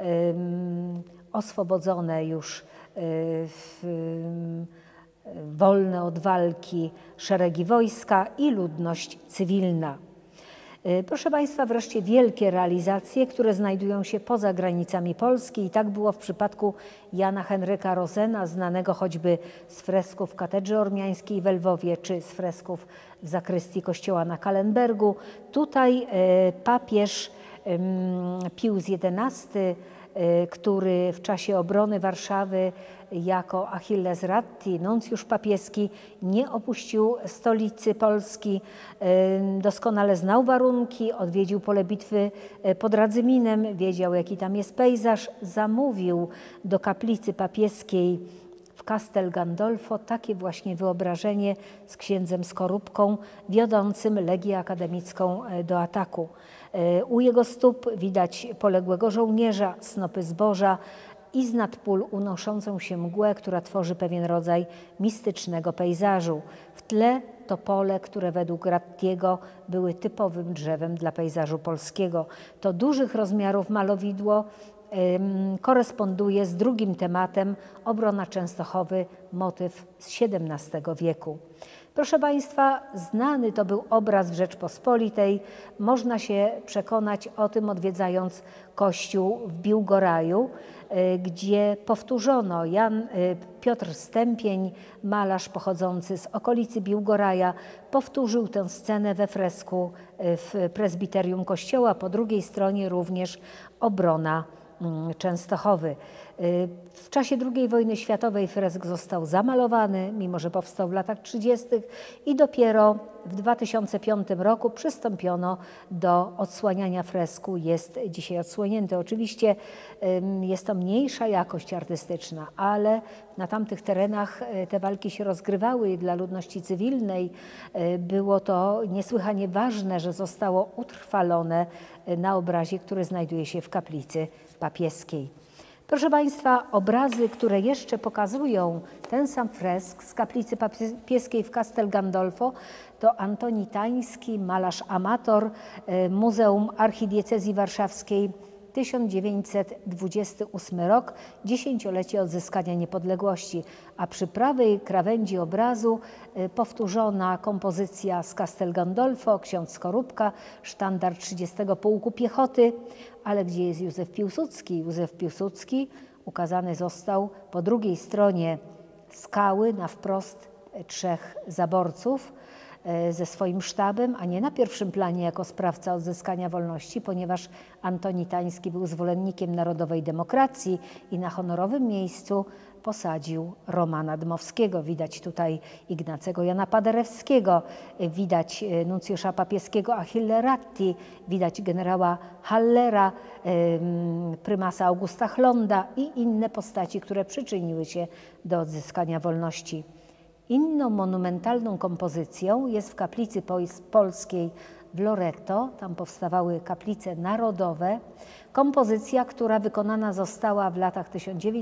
oswobodzone już wolne od walki szeregi wojska i ludność cywilna. Proszę Państwa, wreszcie wielkie realizacje, które znajdują się poza granicami Polski i tak było w przypadku Jana Henryka Rosena, znanego choćby z fresków w Katedrze Ormiańskiej w Lwowie czy z fresków w zakrystii kościoła na Kallenbergu. Tutaj papież Pius XI, który w czasie obrony Warszawy jako Achilles Ratti, nuncjusz papieski, nie opuścił stolicy Polski, doskonale znał warunki, odwiedził pole bitwy pod Radzyminem, wiedział, jaki tam jest pejzaż, zamówił do kaplicy papieskiej w Castel Gandolfo takie właśnie wyobrażenie z księdzem Skorupką wiodącym Legię Akademicką do ataku. U jego stóp widać poległego żołnierza, snopy zboża i znad pól unoszącą się mgłę, która tworzy pewien rodzaj mistycznego pejzażu. W tle to pole, które według Rattiego były typowym drzewem dla pejzażu polskiego. To dużych rozmiarów malowidło koresponduje z drugim tematem, obrona Częstochowy, motyw z XVII wieku. Proszę Państwa, znany to był obraz w Rzeczpospolitej. Można się przekonać o tym, odwiedzając kościół w Biłgoraju, gdzie powtórzono Piotr Stępień, malarz pochodzący z okolicy Biłgoraja, powtórzył tę scenę we fresku w prezbiterium kościoła. Po drugiej stronie również obrona Częstochowy. W czasie II wojny światowej fresk został zamalowany, mimo że powstał w latach 30. i dopiero w 2005 roku przystąpiono do odsłaniania fresku. Jest dzisiaj odsłonięty. Oczywiście jest to mniejsza jakość artystyczna, ale na tamtych terenach te walki się rozgrywały i dla ludności cywilnej było to niesłychanie ważne, że zostało utrwalone na obrazie, który znajduje się w kaplicy papieskiej. Proszę Państwa, obrazy, które jeszcze pokazują ten sam fresk z kaplicy papieskiej w Castel Gandolfo, to Antoni Tański, malarz amator, Muzeum Archidiecezji Warszawskiej, 1928 rok, dziesięciolecie odzyskania niepodległości, a przy prawej krawędzi obrazu powtórzona kompozycja z Castel Gandolfo, ksiądz Skorupka, sztandar 30. Pułku Piechoty, ale gdzie jest Józef Piłsudski? Józef Piłsudski ukazany został po drugiej stronie skały na wprost 3 zaborców ze swoim sztabem, a nie na pierwszym planie jako sprawca odzyskania wolności, ponieważ Antoni Tański był zwolennikiem narodowej demokracji i na honorowym miejscu posadził Romana Dmowskiego. Widać tutaj Ignacego Jana Paderewskiego, widać nuncjusza papieskiego Achille Ratti, widać generała Hallera, prymasa Augusta Chlonda i inne postaci, które przyczyniły się do odzyskania wolności. Inną monumentalną kompozycją jest w kaplicy polskiej w Loreto, tam powstawały kaplice narodowe, kompozycja, która wykonana została w latach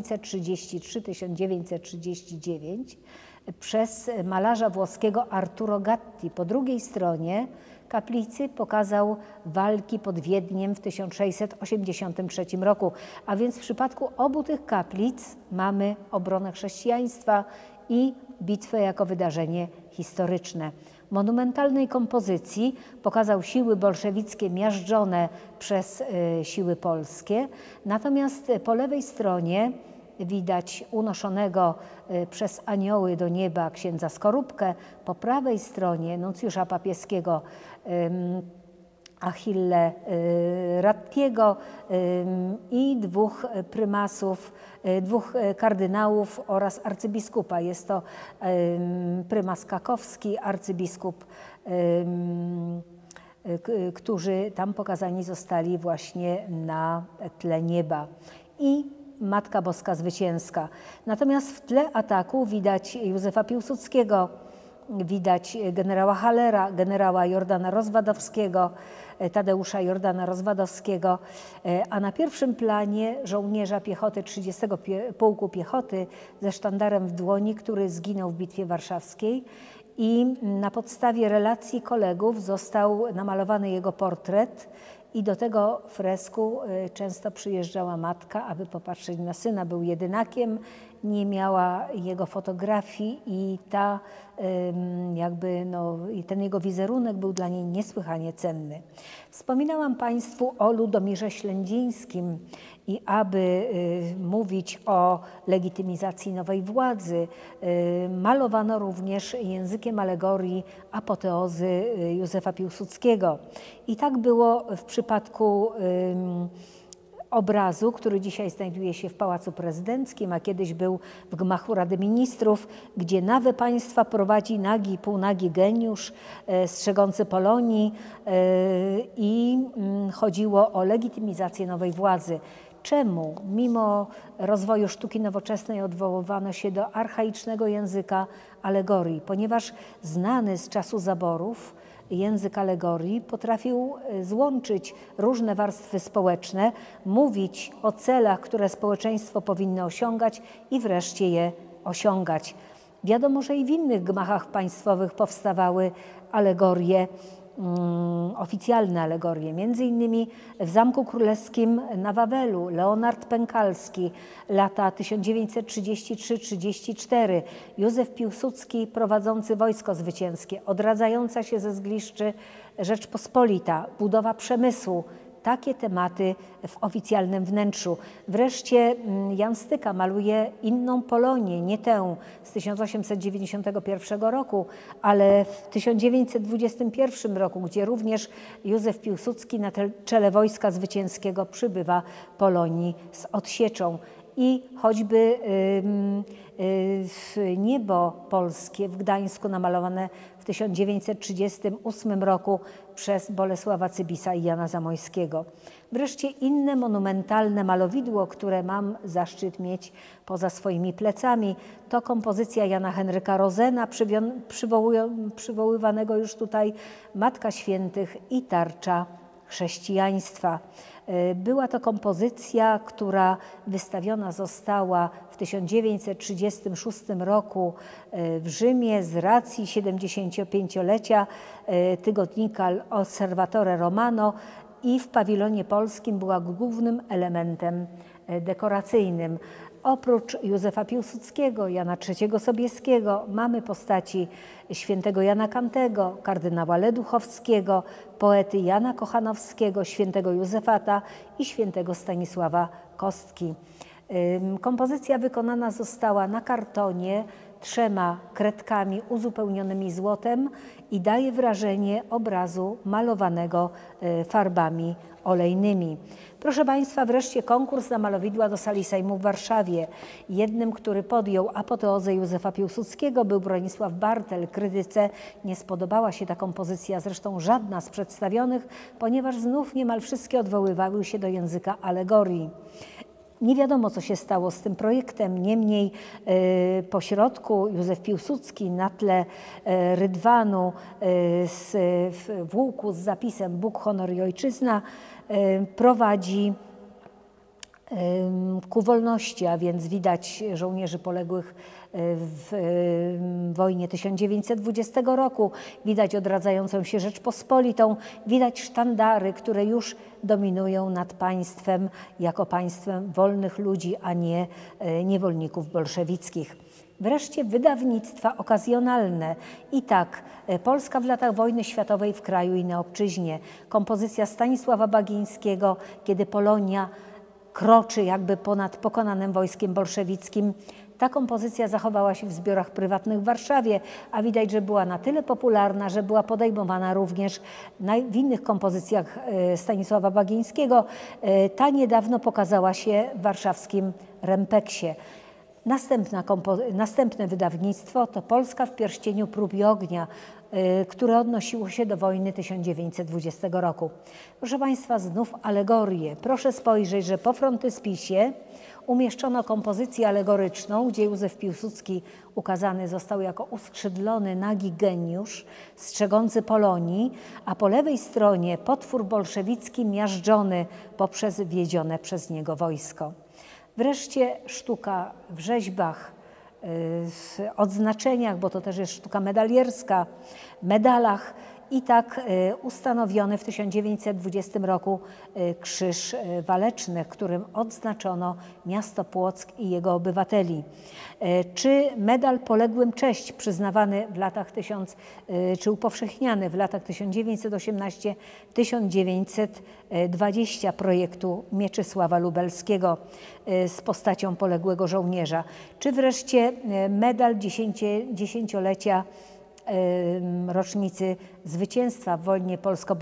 1933-1939 przez malarza włoskiego Arturo Gatti. Po drugiej stronie kaplicy pokazał walki pod Wiedniem w 1683 roku, a więc w przypadku obu tych kaplic mamy obronę chrześcijaństwa i bitwę jako wydarzenie historyczne. Monumentalnej kompozycji pokazał siły bolszewickie miażdżone przez siły polskie, natomiast po lewej stronie widać unoszonego przez anioły do nieba księdza Skorupkę, po prawej stronie nuncjusza papieskiego Achille Rattiego i 2 prymasów, 2 kardynałów oraz arcybiskupa. Jest to prymas Kakowski, arcybiskup, którzy tam pokazani zostali właśnie na tle nieba. I Matka Boska Zwycięska. Natomiast w tle ataku widać Józefa Piłsudskiego, widać generała Hallera, generała Jordana Rozwadowskiego, Tadeusza Jordana Rozwadowskiego, a na pierwszym planie żołnierza piechoty 30. Pułku Piechoty ze sztandarem w dłoni, który zginął w Bitwie Warszawskiej i na podstawie relacji kolegów został namalowany jego portret i do tego fresku często przyjeżdżała matka, aby popatrzeć na syna. Był jedynakiem, nie miała jego fotografii i ten jego wizerunek był dla niej niesłychanie cenny. Wspominałam Państwu o Ludomirze Ślędzińskim i aby mówić o legitymizacji nowej władzy, malowano również językiem alegorii apoteozy Józefa Piłsudskiego. I tak było w przypadku obrazu, który dzisiaj znajduje się w Pałacu Prezydenckim, a kiedyś był w gmachu Rady Ministrów, gdzie nawę państwa prowadzi nagi, półnagi geniusz strzegący Polonii i chodziło o legitymizację nowej władzy. Czemu mimo rozwoju sztuki nowoczesnej odwoływano się do archaicznego języka alegorii? Ponieważ znany z czasu zaborów język alegorii potrafił złączyć różne warstwy społeczne, mówić o celach, które społeczeństwo powinno osiągać i wreszcie je osiągać. Wiadomo, że i w innych gmachach państwowych powstawały alegorie, oficjalne alegorie. Między innymi w Zamku Królewskim na Wawelu Leonard Pękalski, lata 1933-34, Józef Piłsudski prowadzący wojsko zwycięskie, odradzająca się ze zgliszczy Rzeczpospolita, budowa przemysłu, takie tematy w oficjalnym wnętrzu. Wreszcie Jan Styka maluje inną Polonię, nie tę z 1891 roku, ale w 1921 roku, gdzie również Józef Piłsudski na czele Wojska Zwycięskiego przybywa Polonii z odsieczą. I choćby niebo polskie w Gdańsku namalowane w 1938 roku przez Bolesława Cybisa i Jana Zamojskiego. Wreszcie inne monumentalne malowidło, które mam zaszczyt mieć poza swoimi plecami, to kompozycja Jana Henryka Rozena, przywoływanego już tutaj, Matka Świętych i tarcza chrześcijaństwa. Była to kompozycja, która wystawiona została w 1936 roku w Rzymie z racji 75-lecia tygodnika Osservatore Romano i w pawilonie polskim była głównym elementem dekoracyjnym. Oprócz Józefa Piłsudskiego, Jana III Sobieskiego mamy postaci świętego Jana Kantego, kardynała Leduchowskiego, poety Jana Kochanowskiego, świętego Józefata i świętego Stanisława Kostki. Kompozycja wykonana została na kartonie 3 kredkami uzupełnionymi złotem i daje wrażenie obrazu malowanego farbami olejnymi. Proszę Państwa, wreszcie konkurs na malowidła do Sali Sejmu w Warszawie. Jednym, który podjął apoteozę Józefa Piłsudskiego, był Bronisław Bartel. Krytyce nie spodobała się ta kompozycja, zresztą żadna z przedstawionych, ponieważ znów niemal wszystkie odwoływały się do języka alegorii. Nie wiadomo, co się stało z tym projektem, niemniej po środku Józef Piłsudski na tle rydwanu w łuku z zapisem Bóg, honor i ojczyzna prowadzi ku wolności, a więc widać żołnierzy poległych w wojnie 1920 roku, widać odradzającą się Rzeczpospolitą, widać sztandary, które już dominują nad państwem jako państwem wolnych ludzi, a nie niewolników bolszewickich. Wreszcie wydawnictwa okazjonalne. I tak, Polska w latach wojny światowej w kraju i na obczyźnie. Kompozycja Stanisława Bagińskiego, kiedy Polonia kroczy jakby ponad pokonanym wojskiem bolszewickim. Ta kompozycja zachowała się w zbiorach prywatnych w Warszawie, a widać, że była na tyle popularna, że była podejmowana również w innych kompozycjach Stanisława Bagińskiego. Ta niedawno pokazała się w warszawskim Rempeksie. Następne wydawnictwo to Polska w pierścieniu prób i ognia, które odnosiło się do wojny 1920 roku. Proszę Państwa, znów alegorie. Proszę spojrzeć, że po frontyspisie umieszczono kompozycję alegoryczną, gdzie Józef Piłsudski ukazany został jako uskrzydlony, nagi geniusz, strzegący Polonii, a po lewej stronie potwór bolszewicki miażdżony poprzez wiedzione przez niego wojsko. Wreszcie sztuka w rzeźbach, w odznaczeniach, bo to też jest sztuka medalierska, medalach. I tak ustanowiony w 1920 roku Krzyż Waleczny, którym odznaczono miasto Płock i jego obywateli. Czy medal Poległym Cześć, przyznawany w latach czy upowszechniany w latach 1918-1920 projektu Mieczysława Lubelskiego z postacią poległego żołnierza. Czy wreszcie medal dziesięciolecia rocznicy zwycięstwa w wojnie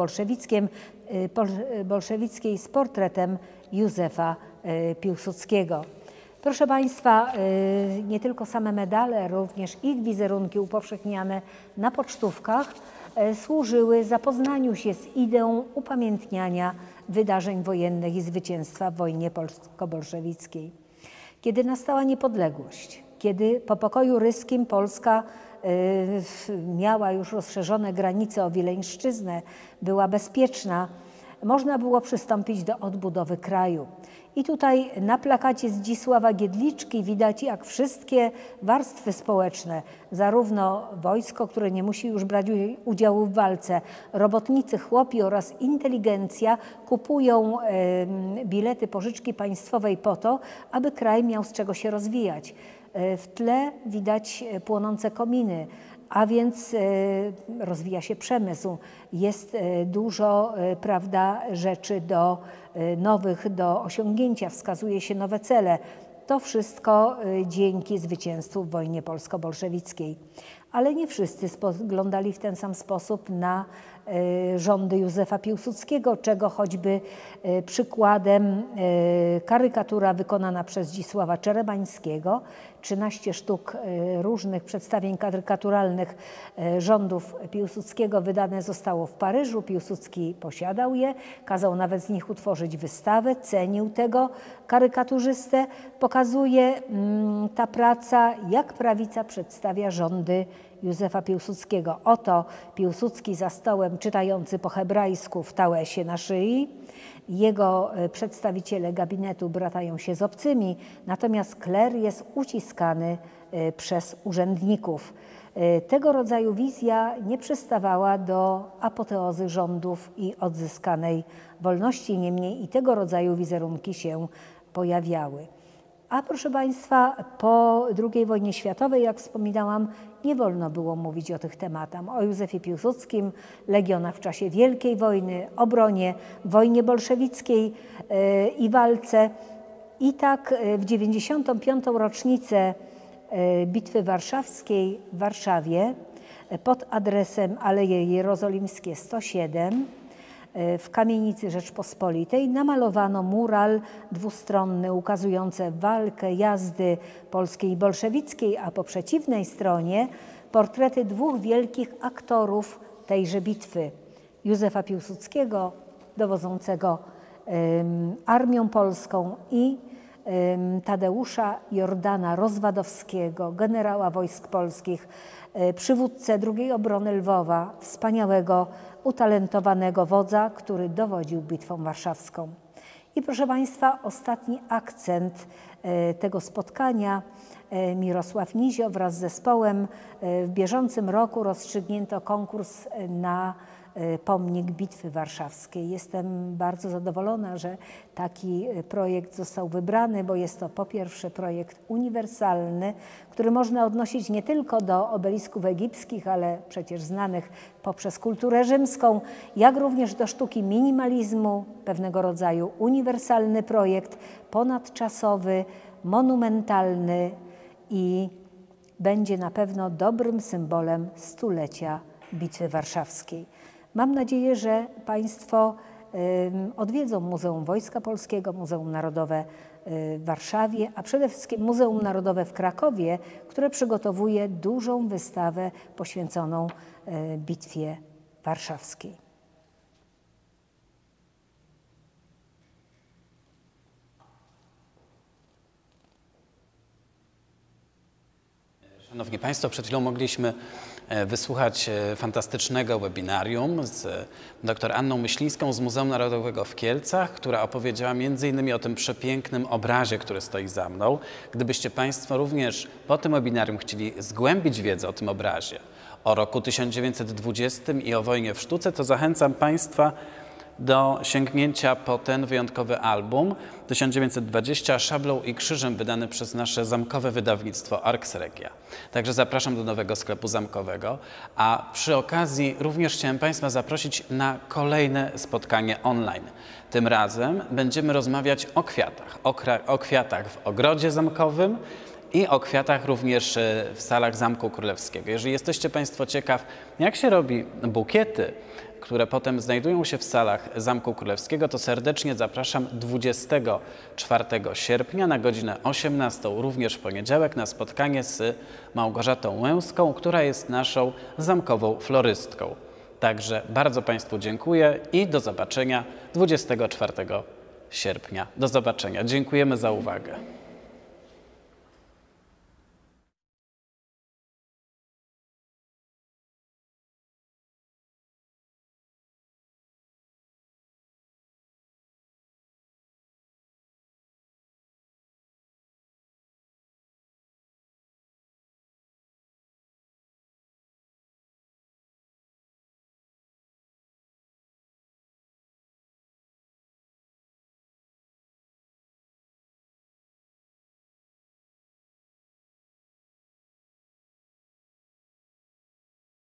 polsko-bolszewickiej z portretem Józefa Piłsudskiego. Proszę Państwa, nie tylko same medale, również ich wizerunki upowszechniane na pocztówkach służyły zapoznaniu się z ideą upamiętniania wydarzeń wojennych i zwycięstwa w wojnie polsko-bolszewickiej. Kiedy nastała niepodległość, kiedy po pokoju ryskim Polska miała już rozszerzone granice o Wileńszczyznę, była bezpieczna, można było przystąpić do odbudowy kraju. I tutaj na plakacie Zdzisława Giedliczki widać, jak wszystkie warstwy społeczne, zarówno wojsko, które nie musi już brać udziału w walce, robotnicy, chłopi oraz inteligencja kupują bilety pożyczki państwowej po to, aby kraj miał z czego się rozwijać. W tle widać płonące kominy. a więc rozwija się przemysł, jest dużo, prawda, rzeczy nowych do osiągnięcia, wskazuje się nowe cele. To wszystko dzięki zwycięstwu w wojnie polsko-bolszewickiej. Ale nie wszyscy spoglądali w ten sam sposób na rządy Józefa Piłsudskiego, czego choćby przykładem karykatura wykonana przez Zdzisława Czerebańskiego. 13 sztuk różnych przedstawień karykaturalnych rządów Piłsudskiego wydane zostało w Paryżu. Piłsudski posiadał je, kazał nawet z nich utworzyć wystawę, cenił tego karykaturzystę. Pokazuje ta praca, jak prawica przedstawia rządy Józefa Piłsudskiego. Oto Piłsudski za stołem, czytający po hebrajsku w tałesie na szyi. Jego przedstawiciele gabinetu bratają się z obcymi, natomiast kler jest uciskany przez urzędników. Tego rodzaju wizja nie przystawała do apoteozy rządów i odzyskanej wolności, niemniej i tego rodzaju wizerunki się pojawiały. A proszę Państwa, po II wojnie światowej, jak wspominałam, nie wolno było mówić o tych tematach. O Józefie Piłsudskim, legionach w czasie Wielkiej Wojny, obronie, wojnie bolszewickiej i walce. I tak w 95. rocznicę Bitwy Warszawskiej w Warszawie pod adresem Aleje Jerozolimskie 107 w kamienicy Rzeczpospolitej namalowano mural dwustronny ukazujący walkę jazdy polskiej i bolszewickiej, a po przeciwnej stronie portrety dwóch wielkich aktorów tejże bitwy. Józefa Piłsudskiego, dowodzącego Armią Polską, i Tadeusza Jordana Rozwadowskiego, generała wojsk polskich, przywódcę II obrony Lwowa, wspaniałego, utalentowanego wodza, który dowodził bitwą warszawską. I proszę Państwa, ostatni akcent tego spotkania. Mirosław Nizio wraz z zespołem w bieżącym roku rozstrzygnięto konkurs na pomnik Bitwy Warszawskiej. Jestem bardzo zadowolona, że taki projekt został wybrany, bo jest to po pierwsze projekt uniwersalny, który można odnosić nie tylko do obelisków egipskich, ale przecież znanych poprzez kulturę rzymską, jak również do sztuki minimalizmu, pewnego rodzaju uniwersalny projekt, ponadczasowy, monumentalny i będzie na pewno dobrym symbolem stulecia Bitwy Warszawskiej. Mam nadzieję, że Państwo odwiedzą Muzeum Wojska Polskiego, Muzeum Narodowe w Warszawie, a przede wszystkim Muzeum Narodowe w Krakowie, które przygotowuje dużą wystawę poświęconą Bitwie Warszawskiej.
Szanowni Państwo, przed chwilą mogliśmy wysłuchać fantastycznego webinarium z dr Anną Myślińską z Muzeum Narodowego w Kielcach, która opowiedziała m.in. o tym przepięknym obrazie, który stoi za mną. Gdybyście Państwo również po tym webinarium chcieli zgłębić wiedzę o tym obrazie, o roku 1920 i o wojnie w sztuce, to zachęcam Państwa do sięgnięcia po ten wyjątkowy album 1920 szablą i krzyżem, wydany przez nasze zamkowe wydawnictwo Arx Regia. Także zapraszam do nowego sklepu zamkowego, a przy okazji również chciałem Państwa zaprosić na kolejne spotkanie online. Tym razem będziemy rozmawiać o kwiatach, o kwiatach w ogrodzie zamkowym i o kwiatach również w salach Zamku Królewskiego. Jeżeli jesteście Państwo ciekaw, jak się robi bukiety, które potem znajdują się w salach Zamku Królewskiego, to serdecznie zapraszam 24 sierpnia na godzinę 18, również w poniedziałek, na spotkanie z Małgorzatą Łęską, która jest naszą zamkową florystką. Także bardzo Państwu dziękuję i do zobaczenia 24 sierpnia. Do zobaczenia. Dziękujemy za uwagę.